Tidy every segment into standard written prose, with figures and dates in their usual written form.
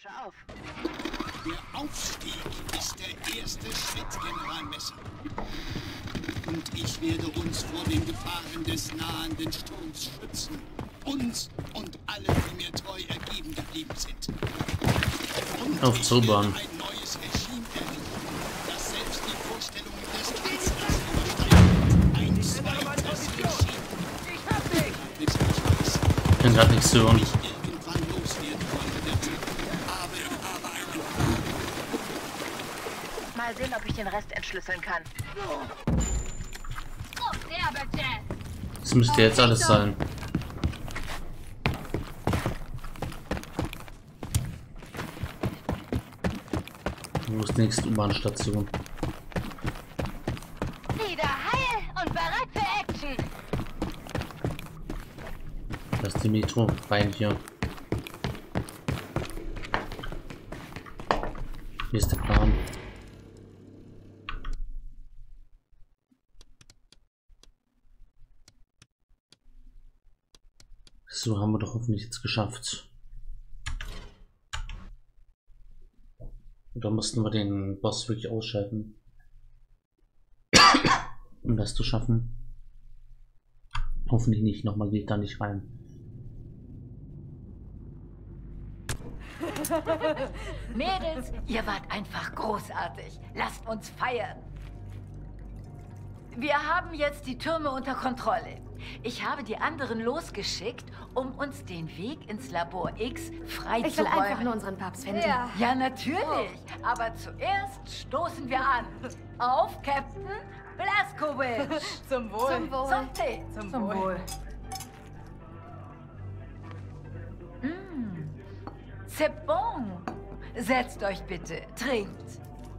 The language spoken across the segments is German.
Tasche auf. Der Aufstieg ist der erste Schritt, General Messer. Und ich werde uns vor den Gefahren des nahenden Sturms schützen. Uns und alle, die mir treu ergeben geblieben sind. Und auf Zobahn. ein neues Regime errichten, das selbst die Vorstellungen des Kanzlers übersteigt. Ein zweites Regime. Ich hab dich! Bis ich weiß, Ich kann gerade nichts hören. ich irgendwann loswerden wollte, der Typ. Aber einen Mal sehen, ob ich den Rest entschlüsseln kann. Das müsste jetzt alles sein. Wo ist die nächste U-Bahn-Station? Wieder heil und bereit für Action. Das ist die Metro rein hier. Hier ist der Plan. So haben wir doch hoffentlich jetzt geschafft. Oder mussten wir den Boss wirklich ausschalten, um das zu schaffen? Hoffentlich nicht. Nochmal geht da nicht rein. Mädels, ihr wart einfach großartig. Lasst uns feiern. Wir haben jetzt die Türme unter Kontrolle. Ich habe die anderen losgeschickt, um uns den Weg ins Labor X freizuräumen. Ich will einfach nur unseren Papst finden. Ja, natürlich. Aber zuerst stoßen wir an. Auf Captain Blazkowicz. Zum Wohl. Zum Wohl. Zum Tee. Zum Wohl. C'est bon. Setzt euch bitte. Trinkt.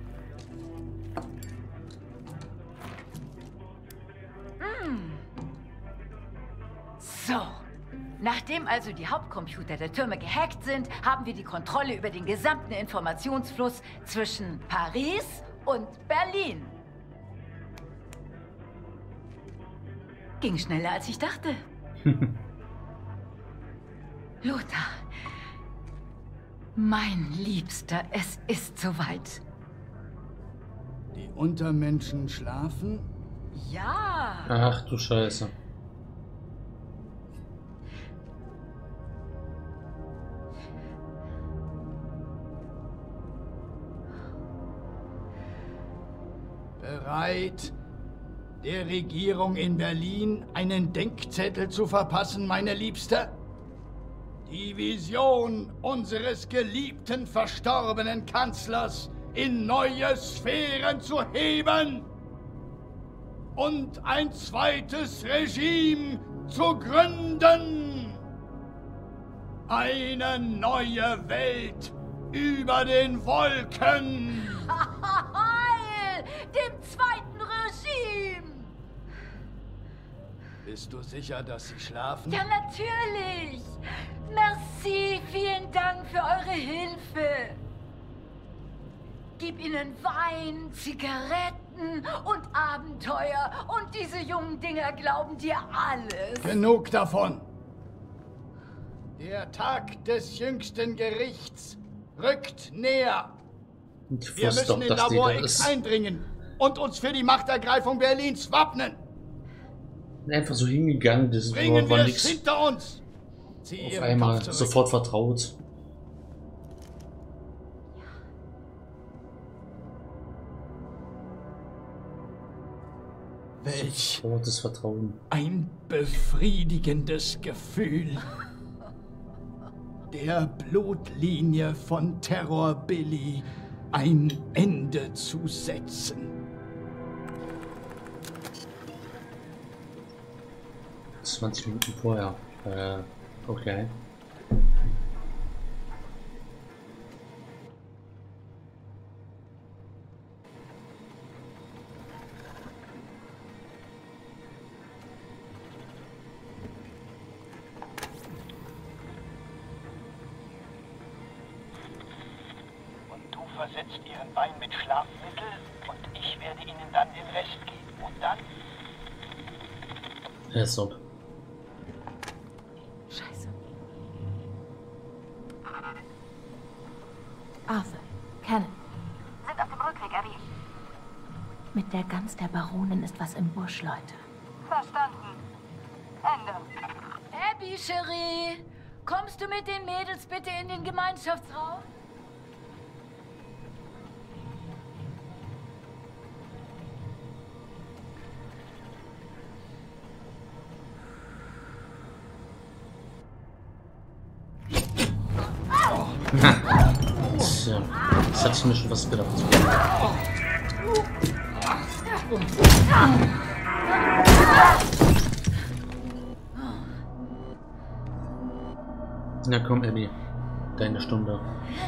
So. Nachdem also die Hauptcomputer der Türme gehackt sind, haben wir die Kontrolle über den gesamten Informationsfluss zwischen Paris und Berlin. Ging schneller, als ich dachte. Lothar. Mein Liebster, es ist soweit. Die Untermenschen schlafen? Ja. Ach du Scheiße. Bereit, der Regierung in Berlin einen Denkzettel zu verpassen, meine Liebste? Die Vision unseres geliebten, verstorbenen Kanzlers in neue Sphären zu heben und ein zweites Regime zu gründen. Eine neue Welt über den Wolken. Heil dem zweiten Regime! Bist du sicher, dass sie schlafen? Ja, natürlich! Merci, vielen Dank für eure Hilfe. Gib ihnen Wein, Zigaretten und Abenteuer. Und diese jungen Dinger glauben dir alles. Genug davon. Der Tag des jüngsten Gerichts rückt näher. Ich Wir wusste müssen doch, in dass die Labor da X ist. eindringen und uns für die Machtergreifung Berlins wappnen. Einfach so hingegangen, das Bringen war wir es nichts. hinter uns. Zieh Auf ihren einmal Kopf zurück. sofort vertraut. Welch Sofortes Vertrauen. ein befriedigendes Gefühl. Der Blutlinie von Terror Billy ein Ende zu setzen. 20 Minuten vorher. Okay. Und du versetzt ihren Wein mit Schlafmittel und ich werde ihnen dann den Rest geben. Und dann? So. Scheiße. Arthur, Cannon. Sind auf dem Rückweg, Abby. Mit der Gans der Baronin ist was im Busch, Leute. Verstanden. Ende. Abby, Cherie, kommst du mit den Mädels bitte in den Gemeinschaftsraum? Tja, das hatte ich mir schon was gedacht. Na komm, Abby, deine Stunde.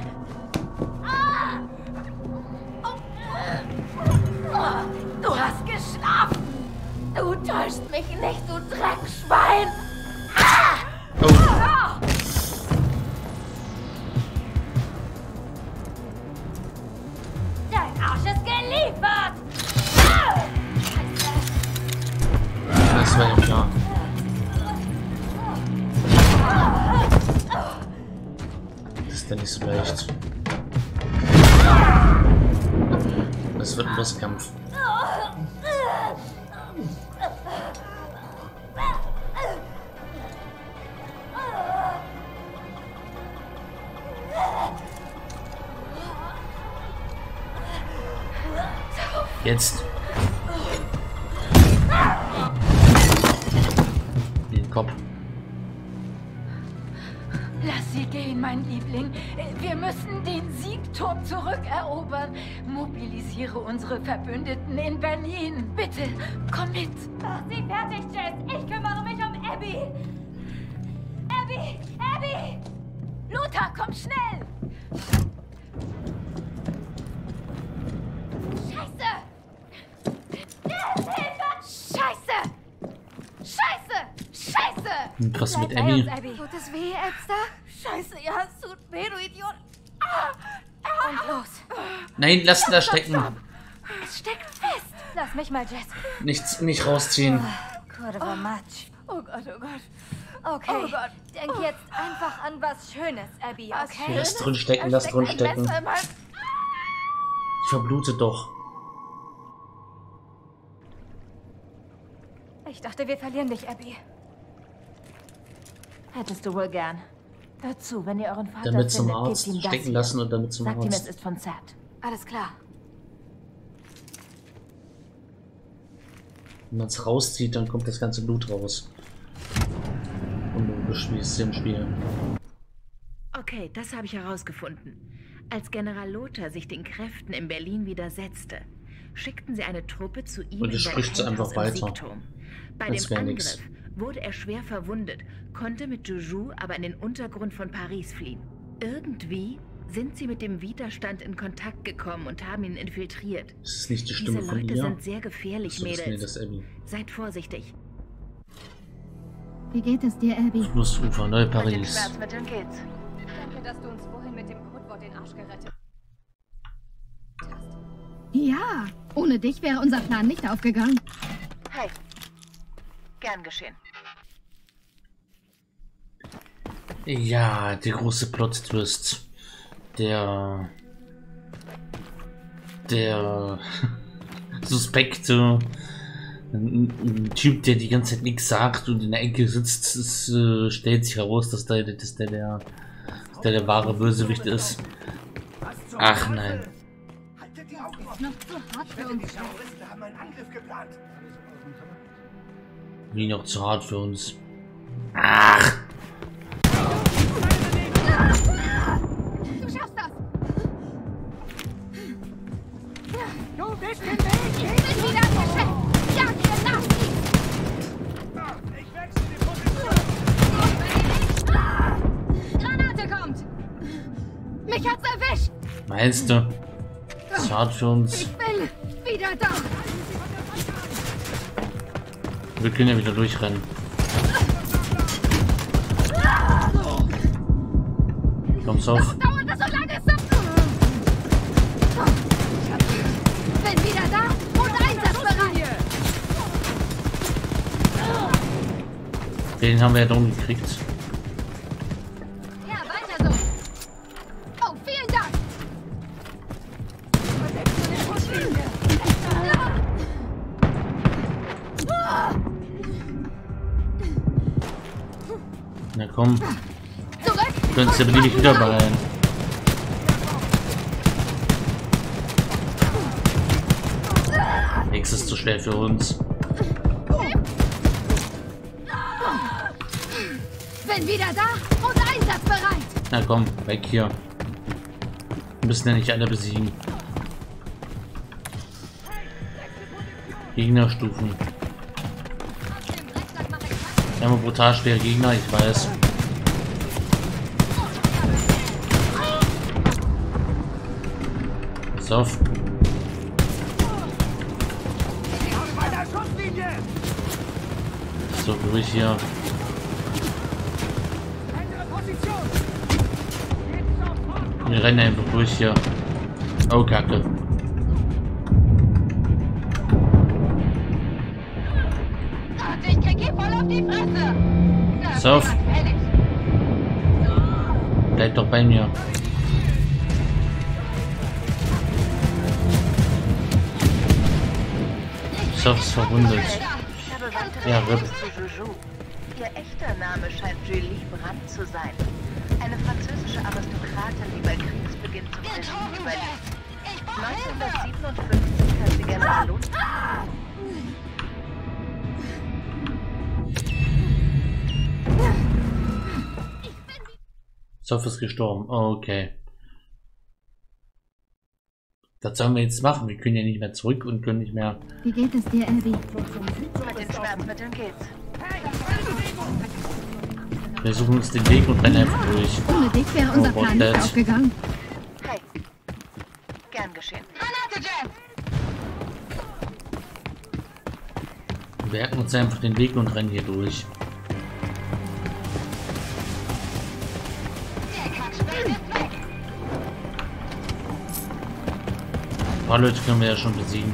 Du hast geschlafen! Du täuschst mich nicht, du Dreckschwein! Dein Arsch ist geliefert! Das war ja klar. Das ist ja nicht so leicht. Das wird ein Bosskampf. Jetzt. Den Kopf. Lass sie gehen, mein Liebling. Wir müssen den Siegturm zurückerobern. Mobilisiere unsere Verbündeten in Berlin. Bitte, komm mit. Mach sie fertig, Jess. Ich kümmere mich um Abby. Abby! Abby! Lothar, komm schnell! Scheiße! Hilfe! Scheiße! Scheiße! Scheiße! Was mit Bleib bei uns, Abby? Abby. Tut es weh, Elster? Scheiße, ja, es tut weh, du Idiot. Und los. Nein, lass da stecken. Es steckt fest. Lass mich mal, Jess. Nicht rausziehen. Kurva Matsch. Oh Gott, oh Gott. Okay, oh Gott. Denk jetzt einfach an was Schönes, Abby, okay? Lass drin stecken, lass drin stecken. Ich verblute doch. Ich dachte, wir verlieren dich, Abby. Hättest du wohl gern. Hört zu, wenn ihr euren Vater Damit zum findet, Arzt gebt ihm das stecken hier. lassen und damit zum Sagt ihm, es Arzt. ist von Sad. Alles klar. Wenn man es rauszieht, dann kommt das ganze Blut raus. Unlogisch, wie es im Spiel. Okay, das habe ich herausgefunden. Als General Lothar sich den Kräften in Berlin widersetzte, schickten sie eine Truppe zu ihm Und in es sein spricht so Penthouse einfach im weiter. Siegturm. Bei Das dem wär Angriff nix. wurde er schwer verwundet, konnte mit Juju aber in den Untergrund von Paris fliehen. Irgendwie sind sie mit dem Widerstand in Kontakt gekommen und haben ihn infiltriert. Das ist nicht die Stimme Diese von Leute ihr. sind sehr gefährlich, So ist mir Mädels. das Abby. Seid vorsichtig. Wie geht es dir, Abby? Flussufer, Mit den Neu-Paris. Schmerzmitteln geht's. Danke, dass du uns vorhin mit dem Codewort den Arsch gerettet hast. Ja, ohne dich wäre unser Plan nicht aufgegangen. Hey, gern geschehen. Ja, der große Plot-Twist. Der Suspekte. Ein Typ, der die ganze Zeit nichts sagt und in der Ecke sitzt, stellt sich heraus, dass der wahre Bösewicht ist. Ach nein. Noch zu hart für uns. Wie noch zu hart für uns. Ach! Du schaffst das! Du bist im Weg! Ich bin wieder im Geschäft! Jag ihr nach! Ich wechsle die Position! Granate kommt! Mich hat's erwischt! Meinst du? Zu hart für uns. Ich bin wieder da! Wir können ja wieder durchrennen. Komm's auf. Dauert das so lange? Bin wieder da und einsatzbereit! Den haben wir ja doch gekriegt. Ja, weiter so! Oh, vielen Dank! komm. Du könntest ja beliebig wieder beeilen. Nichts ist zu schwer für uns. Bin wieder da und einsatzbereit. Na komm, weg hier. Wir müssen ja nicht alle besiegen. Gegnerstufen. Wir haben brutal schwere Gegner, ich weiß. Pass auf. So, ruhig hier. Wir rennen einfach durch hier. Oh, Kacke. Ich krieg hier voll auf die Fresse. So. Bleib doch bei mir. So, ist verwundet. Ich habe weitere Ja, Infos RIP. zu Jojo. Ihr echter Name scheint Julie Brandt zu sein. Eine französische Aristokratin, die bei Kriegsbeginn zum Regime überlief. 1957 hat sie General Sof ist gestorben. Oh, okay. Das sollen wir jetzt machen. Wir können ja nicht mehr zurück und können nicht mehr. Wie geht es dir, Abby? Mit den Schmerzmitteln geht's. Wir suchen uns den Weg und rennen einfach durch. Ohne dich wäre unser Oh, Plan nicht Dead. aufgegangen. Hey. Gern geschehen. Wir merken uns einfach den Weg und rennen hier durch. Ein paar Leute können wir ja schon besiegen.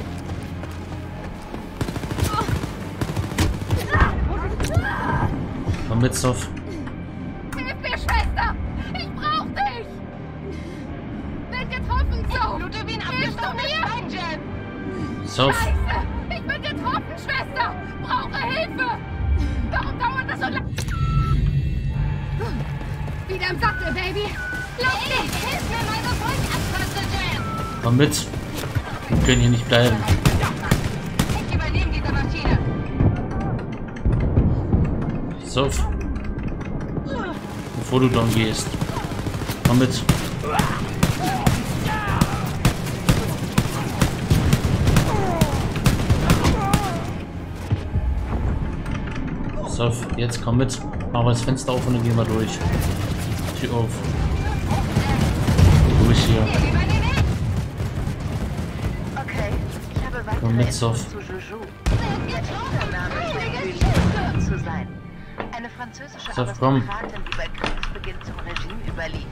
Komm mit, Sof. Hilf mir, Schwester! Ich brauch dich! Bin getroffen, so! Blute wie ein abgestochenes Schweinchen. Sof. Scheiße! Ich bin getroffen, Schwester! Brauche Hilfe! Warum dauert das so lange? Wieder im Sattel, Baby! Lauf nicht! Hilf mir mal sofort abpassen, Jen. Komm mit. Wir können hier nicht bleiben. Ich übernehme diese Maschine. Sof. Bevor du down gehst. Komm mit. Sof, jetzt komm mit. Machen wir das Fenster auf und dann gehen wir durch. Tür auf. Durch hier. Okay, ich habe weitere Komm mit, Infos Sof. zu Jojo. Ihr echter Name scheint Julie Brandt zu sein. Eine französische Sof, komm. Aristokratin, die bei Kriegsbeginn zum Regime überlief.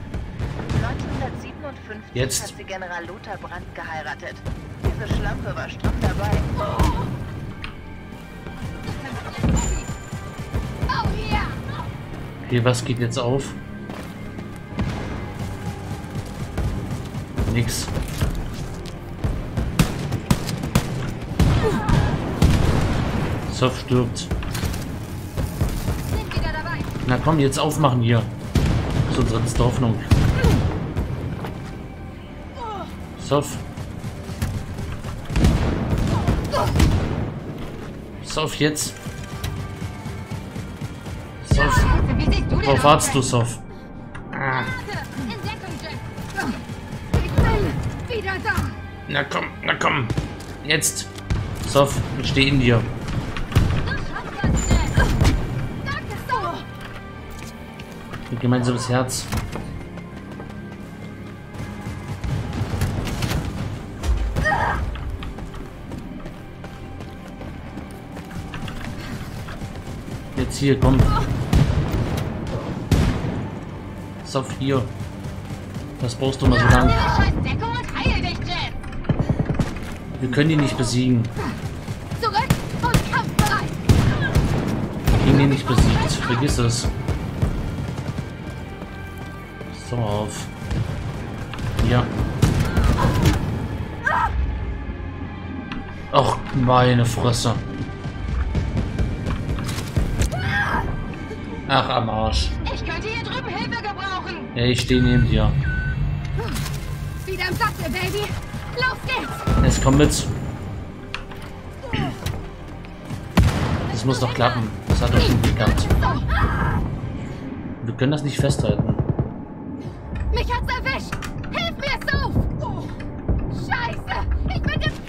1957 Jetzt. hat sie General Lothar Brandt geheiratet. Diese Schlampe war stramm dabei. Oh yeah! Okay, was geht jetzt auf? Nix. Sof stirbt. Sind wieder dabei! Na komm, jetzt aufmachen hier. Das ist unsere letzte Hoffnung. Sof. Sof, jetzt. Sof. Wie siehst du denn Worauf aus, wartest du, Jen? Sof? Ah. In Deckung, Jen. Ich bin wieder da! Na komm, na komm. Jetzt. Sof, ich stehe in dir. Danke, so! Ein gemeinsames Herz. Jetzt hier, komm. Sof, hier. Das brauchst du mal so lang. Scheiß Deckung und heil dich, Jen. Wir können ihn nicht besiegen. Zurück und kampfbereit! Wir haben ihn nicht besiegt. Vergiss es. So auf. Ja. Ach, meine Fresse. Ach, am Arsch. Ich Hilfe gebrauchen! Ja, ich stehe neben dir. Wieder im Sattel, Baby! Los geht's! Jetzt komm mit. Das muss doch klappen. Das hat doch schon geklappt. Wir können das nicht festhalten. Mich hat's erwischt! Hilf mir, Soph! Oh, Scheiße! Ich bin jetzt...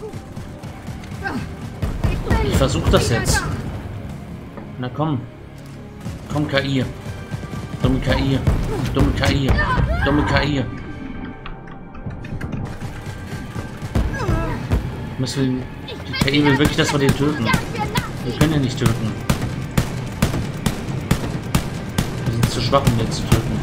Ich versuch das jetzt. Na komm. Komm, KI. Dumme KI. Dumme KI. Dumme KI. Müssen wir... Die KI will wirklich, dass wir den töten. Wir können ihn nicht töten. Wir sind zu schwach, um den zu töten.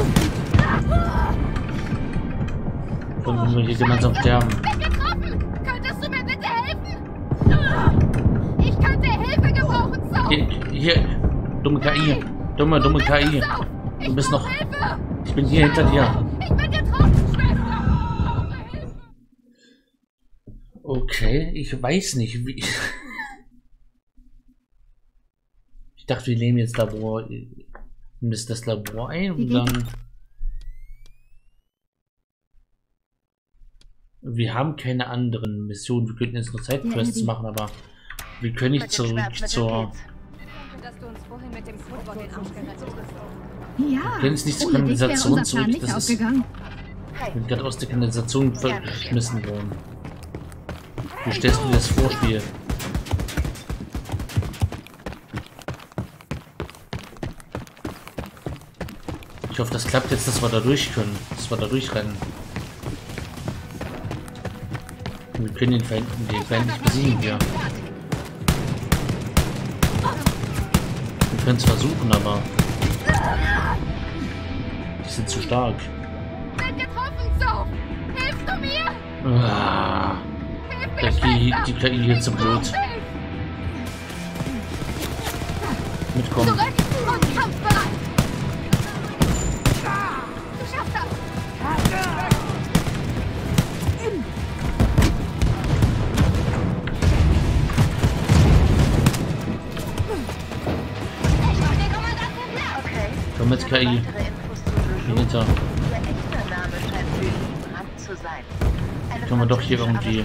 Können wir hier gemeinsam sterben. Bin getroffen! Könntest du mir bitte helfen? Ich könnte Hilfe gebrauchen, Soph! Hier. Dumme KI. Dumme KI. Du bist noch... Ich bin hier hinter dir. Ich bin getroffen, Schwester! Okay, ich weiß nicht, wie... Ich dachte, wir nehmen jetzt Labor... Nimm das Labor ein und dann... Wir haben keine anderen Missionen. Wir könnten jetzt noch Zeitquests machen, aber... Wir können nicht zurück zur... Wir können jetzt nicht zur Kanalisation zurück. Das ist... Wir sind gerade aus der Kanalisation verschmissen worden. Wie stellst du dir das vor, Spiel? Ich hoffe, das klappt jetzt, dass wir da durch können. Dass wir da durchrennen. Wir können den Feind nicht besiegen hier. Wir können es versuchen, aber... Die sind zu stark. Bin getroffen, Soph! Hilfst du mir? Ah. Die KI hier zu blöd. Mitkommen. Zurück und kampfbereit! Du schaffst das! Okay. Komm mit KI. Weitere Infos zu Hier Jojo. hinter. Ihr echter Name scheint Julie Brandt zu sein. Eine Können wir doch hier irgendwie...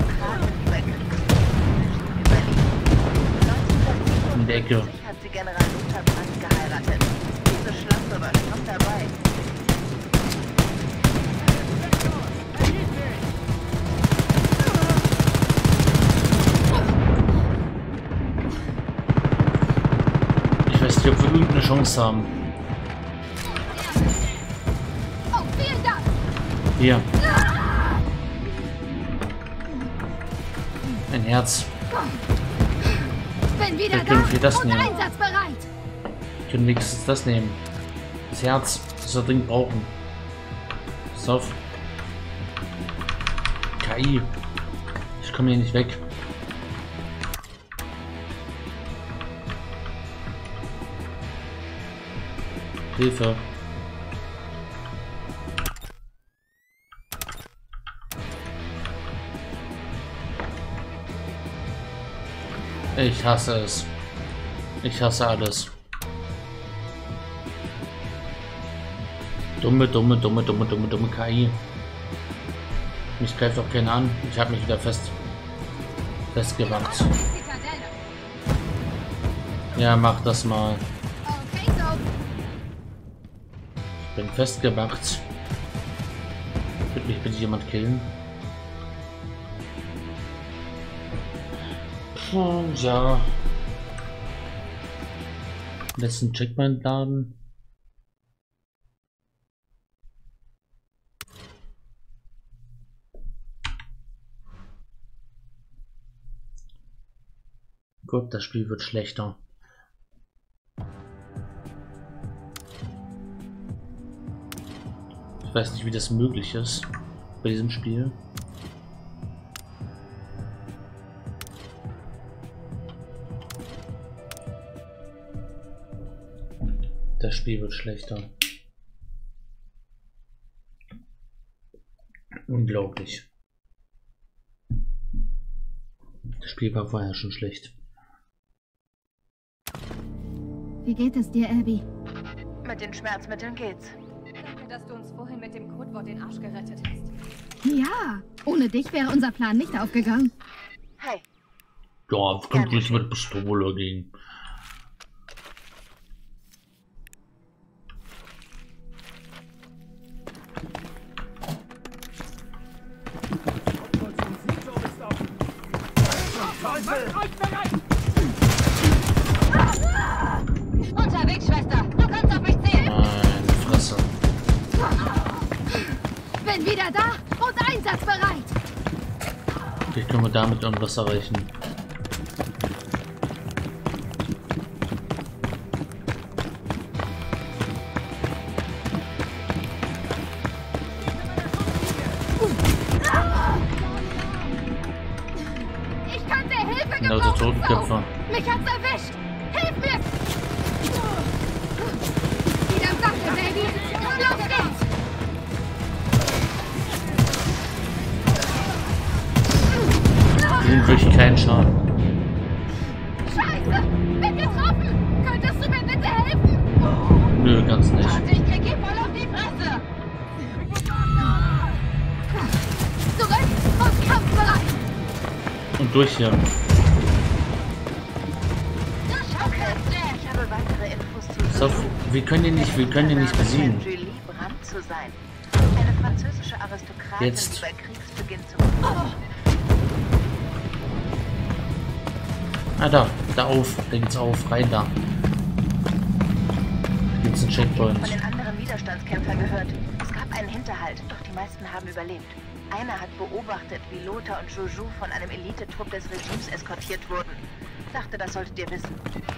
In der Ecke. Hat sie General Luther Brandt geheiratet. Diese Schlampe war schon dabei. Ich weiß nicht, ob wir irgendeine Chance haben. Oh, vielen Dank! Hier. Ein Herz. Bin wieder Dann können wir das und nehmen. einsatzbereit! Wir können wenigstens das nehmen. Das Herz, das wir dringend brauchen. Pass auf. KI. Ich komme hier nicht weg. Hilfe. Ich hasse es. Ich hasse alles. Dumme KI. Mich greift auch keiner an. Ich habe mich wieder festgewagt. Ja, mach das mal. Okay, Soph. Ich bin festgewagt. Wird mich bitte jemand killen? Ja. Letzten Checkpoint laden. Gott, das Spiel wird schlechter. Ich weiß nicht, wie das möglich ist bei diesem Spiel. Das Spiel wird schlechter. Unglaublich. Das Spiel war vorher schon schlecht. Wie geht es dir, Abby? Mit den Schmerzmitteln geht's. Danke, dass du uns vorhin mit dem Codewort den Arsch gerettet hast. Ja, ohne dich wäre unser Plan nicht aufgegangen. Hey, Ja, wir können gleich mit Pistole gehen. Unterwegs, Schwester. Du kannst auf mich zählen. Meine Fresse. Bin wieder da und einsatzbereit. Vielleicht können wir damit irgendwas erreichen. Ich könnte Hilfe Genau, die Totenköpfe. Mich hat's erwischt. Hilf mir. Wieder Sache, Baby. Los geht's. Den wirklich keinen Schaden. Scheiße. Bin getroffen. Könntest du mir bitte helfen? Nö, ganz nicht. Ich krieg hier voll auf die Fresse. Zurück und kampfbereit. Und durch hier. ich habe weitere Infos zu So, wir können ihn nicht besiegen. Julie Brandt zu sein. Eine französische Aristokratin, Jetzt. die bei Kriegsbeginn zum... Ah, da auf. Da geht's auf. Rein da. Gibt's einen Checkpoint. Von den anderen Widerstandskämpfern gehört. Es gab einen Hinterhalt, doch die meisten haben überlebt. Einer hat beobachtet, wie Lothar und Joujou von einem Elitetrupp des Regimes eskortiert wurden. Dachte, das solltet ihr wissen.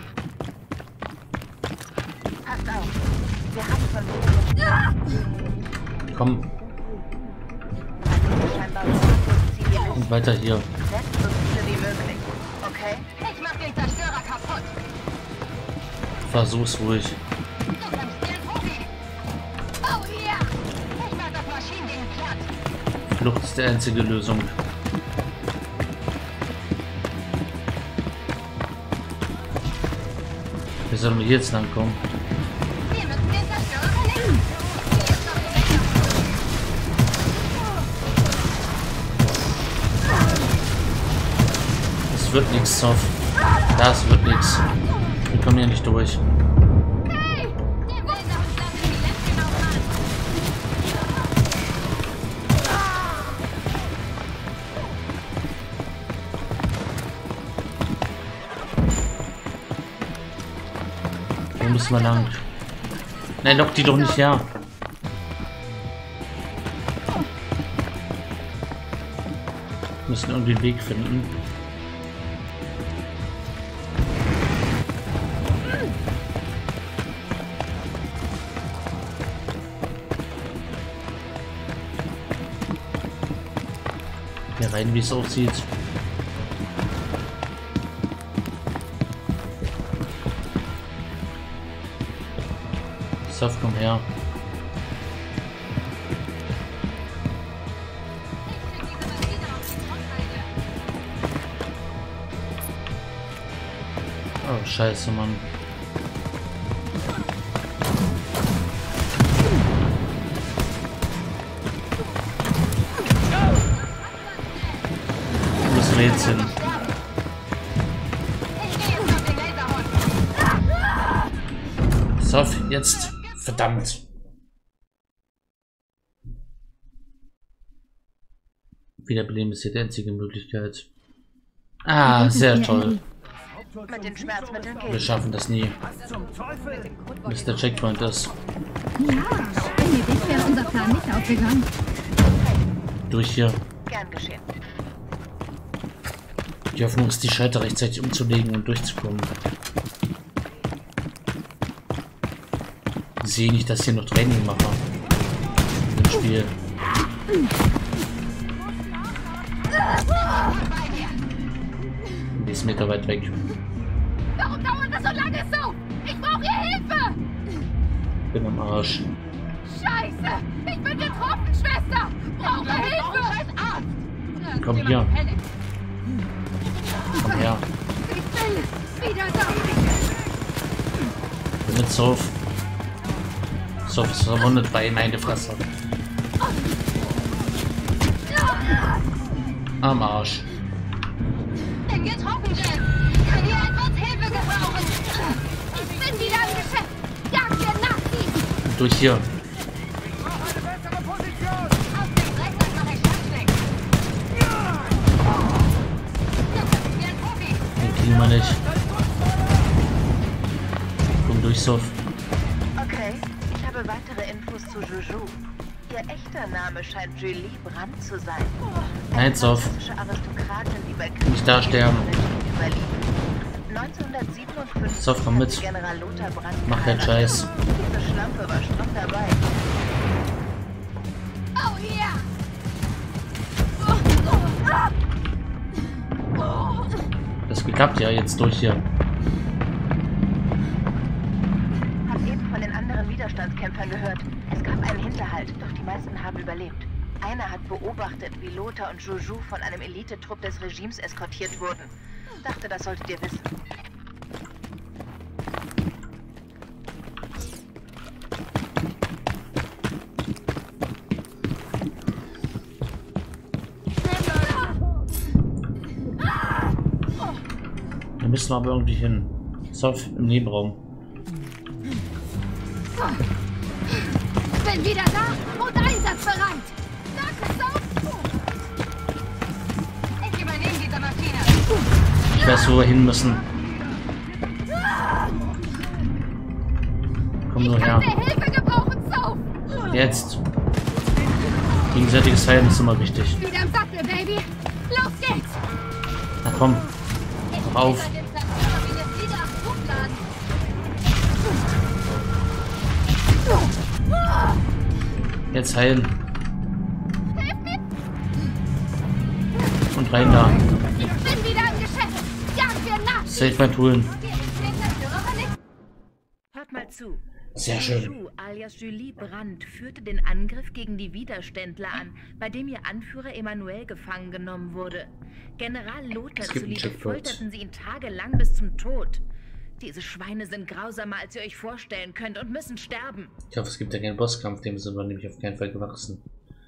Passt auf. Wir haben von Komm. scheinbar Und weiter hier. Setzt so viele wie möglich. Okay? Ich mach den Zerstörer kaputt. Versuch's ruhig. Du bleibst mir ein Profi. Oh yeah. Ich mach das Maschinending platt. Flucht ist die einzige Lösung. Wie sollen wir hier jetzt langkommen? Wir müssen den Zerstörer vernichten. Hier ist noch die Menge. Das wird nichts, Zoff. Das wird nichts. Wir kommen hier nicht durch. Hey! Der will uns lassen, wie letztes genau an. Wo müssen wir lang? Nein, lock die doch nicht her. Wir müssen irgendwie einen Weg finden. Hier rein, wie es aussieht. Surf, komm her. Oh, scheiße, Mann. Wo müssen wir jetzt hin? Surf, jetzt. Verdammt. Wiederbeleben ist hier die einzige Möglichkeit. Ah, sehr toll. Mit den Schmerzmitteln Wir geht's. schaffen das nie. Bis der Checkpoint ist. Ja, ohne dich wäre unser Plan nicht aufgegangen. Durch hier. Gern geschehen. Die Hoffnung ist, die Schalter rechtzeitig umzulegen und durchzukommen. Ich sehe nicht, dass hier noch Training mache. Im Spiel. Die ist Meter weit weg. Warum dauert das so lange so? Ich brauche Hilfe! Bin am Arsch. Scheiße! Ich bin getroffen, Schwester! Brauche Hilfe! Komm hier. Komm her. Ich bin wieder da! Mit auf. So, ist verwundet bei meine Fresse. Am Arsch. Bin getroffen, Jen. Kann hier etwas Hilfe gebrauchen? Ich bin wieder im Geschäft. Jagd wir Nazis. Durch hier. Auf dem Rechner mache ich Schnick. Wie ein Profi. Den kriegen wir nicht. Komm durch, Sof. Okay, ich habe weitere Infos zu Jojo. Ihr echter Name scheint Julie Brandt zu sein. Nein, Sof. Aristokratin, die bei Nicht da sterben. 1957 Sof, komm mit. General Lothar Brandt Mach keinen Scheiß. Diese Schlampe war stramm dabei. Oh yeah. Das geklappt, ja, jetzt durch hier. Hab eben von den anderen Widerstandskämpfern gehört. Es gab einen Hinterhalt, doch die meisten haben überlebt. Einer hat beobachtet, wie Lothar und Jojo von einem Elitetrupp des Regimes eskortiert wurden. Dachte, das solltet ihr wissen. Da müssen wir aber irgendwie hin. Sof im Nebenraum. Bin wieder da und einsatzbereit. Danke, so. Ich übernehme diese Maschine. Ich weiß, wo wir hin müssen. Komm nur her. Kann der Hilfe gebrauchen, so. Jetzt. Gegenseitiges Heilen ist immer wichtig. Wieder im Sattel, Baby. Los geht's. Na komm. Mach auf. Jetzt heilen. Und rein da. Ich bin wieder im Geschäft. Jagd wir Nazis. Safe bei Toolen. Hört mal zu. Sehr schön. Jojo alias Julie Brandt führte den Angriff gegen die Widerständler an, bei dem ihr Anführer Emmanuel gefangen genommen wurde. General Lothar zuliebe folterten sie ihn tagelang bis zum Tod. Diese Schweine sind grausamer, als ihr euch vorstellen könnt und müssen sterben. Ich hoffe, es gibt ja keinen Bosskampf, dem sind wir nämlich auf keinen Fall gewachsen.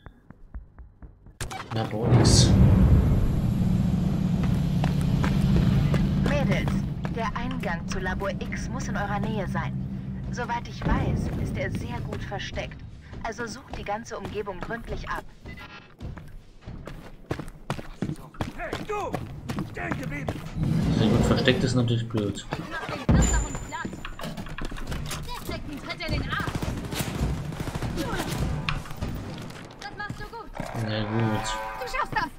Na, boah, nix. Mädels, der Eingang zu Labor X muss in eurer Nähe sein. Soweit ich weiß, ist er sehr gut versteckt. Also sucht die ganze Umgebung gründlich ab. Hey, du! Stehen geblieben! Sehr gut versteckt ist natürlich blöd. Der kriegt einen Tritt in den Arsch. Das machst du gut. Na gut. Du schaffst das.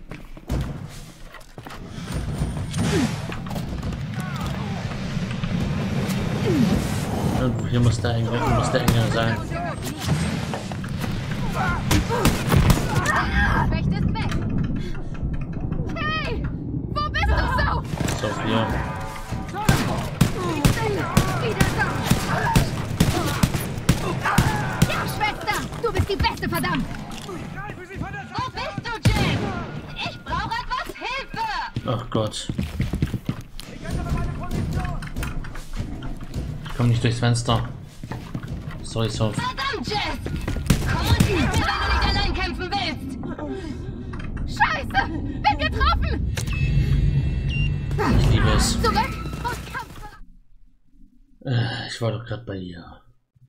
Irgendwo hier muss der Eingang sein. Recht ist weg. Hey, wo bist du so? So, hier. Wieder da. Ja, Schwester, du bist die Beste, verdammt. Wo bist du, Jim? Ich brauche etwas Hilfe. Ach Gott. Ich komme nicht durchs Fenster. Sorry, Sof. Verdammt, Jess! Komm und hilf mir, wenn du nicht allein kämpfen willst! Scheiße! Bin getroffen! Ich liebe es. Zurück und Kampf! Ich war doch gerade bei ihr.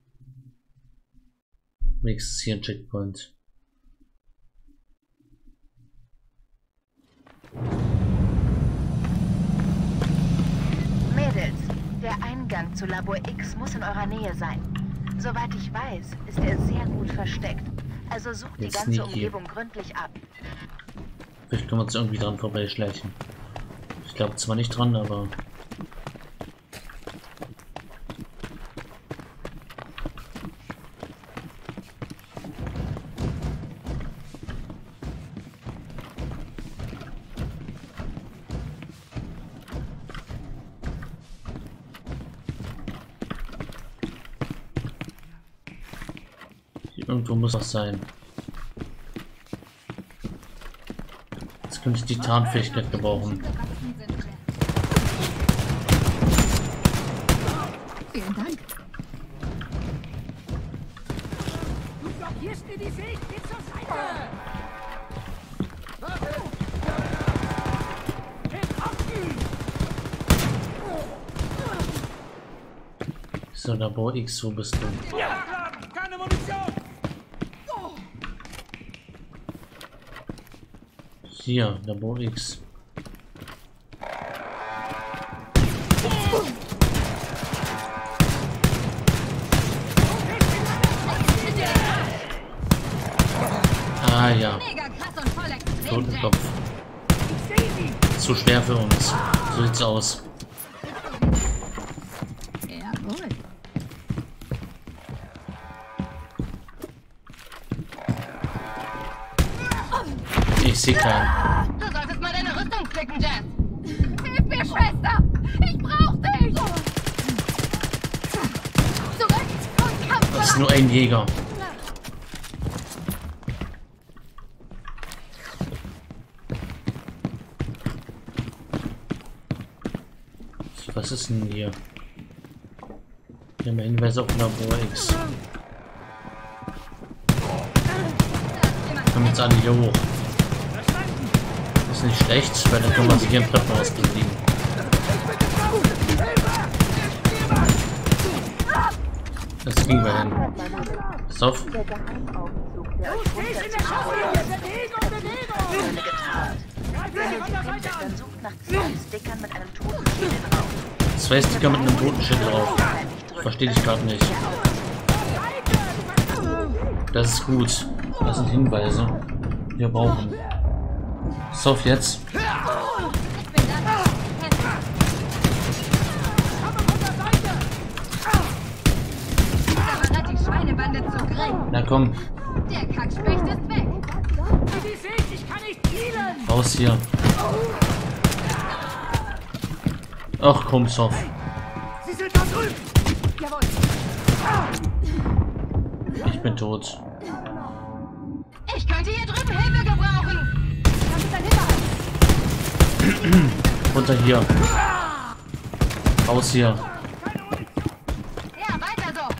Wenigstens hier ein Checkpoint. Mädels, der Eingang zu Labor X muss in eurer Nähe sein. Soweit ich weiß, ist er sehr gut versteckt. Also sucht die Jetzt ganze sneaky. Umgebung gründlich ab. Vielleicht können wir uns irgendwie dran vorbeischleichen. Ich glaube zwar nicht dran, aber... Irgendwo muss das sein. Jetzt könnte ich die Tarnfähigkeit gebrauchen. Vielen Dank. So, Labor X, wo bist du? Keine Munition! Hier, Labor X. Ah ja. Totenkopf. Zu schwer für uns. So sieht's aus. Ich sehe keinen. Du solltest mal deine Rüstung klicken, Jess. Hilf mir, Schwester! Ich brauch dich! Zurück und Kampf! Das ist nur ein Jäger. Was ist denn hier? Hier haben wir Hinweise auf Labor X. Kommen jetzt alle hier hoch. Das ist nicht schlecht, weil dann können wir sich hier im Treppenhaus bewegen. Das kriegen wir hin. Pass auf. Der Geheimaufzug, der euch dann sucht nach 2 Stickern mit einem toten Schädel drauf. 2 Sticker mit einem toten Schädel drauf. Verstehe ich gerade nicht. Das ist gut. Das sind Hinweise, die wir brauchen. Pass auf jetzt. Na komm. Der Kackspecht ist weg. Raus hier. Ach komm, Sof. Sie sind da drüben! Jawohl. Ich bin tot. Ich könnte hier drüben Hilfe gebrauchen. Das ist ein Hinweis. Runter hier. Raus hier. Ja, weiter so.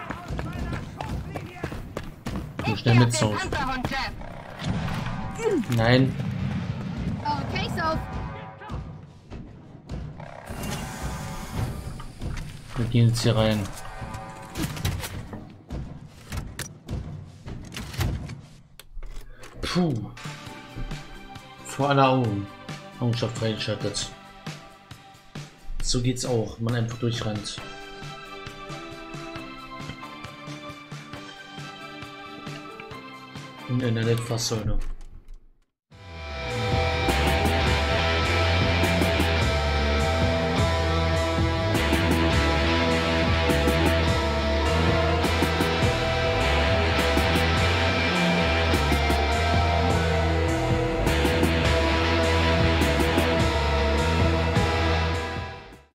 Du schnell mit, Sof. Panzerhund, Jeff. Nein. Okay, so. Wir gehen jetzt hier rein. Puh. Vor aller Augen. Augenkraft freigeschaltet. So geht's auch, man einfach durchrennt. In einer Litfaßsäule.